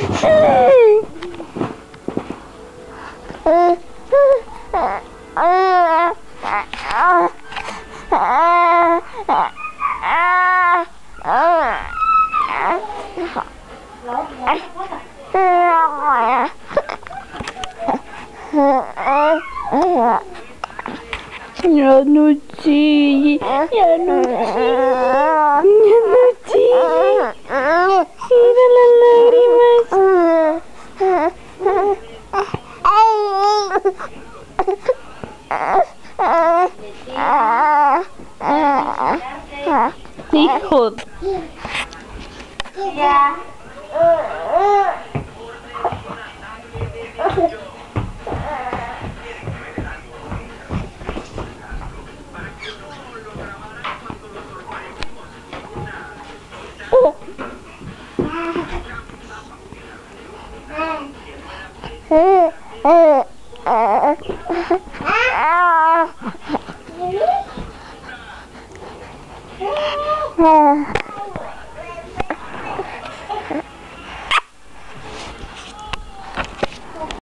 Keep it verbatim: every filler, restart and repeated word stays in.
Ya no chille, ya no chille, ya no chille. Mira las lágrimas. Hijo. Ya. Ah.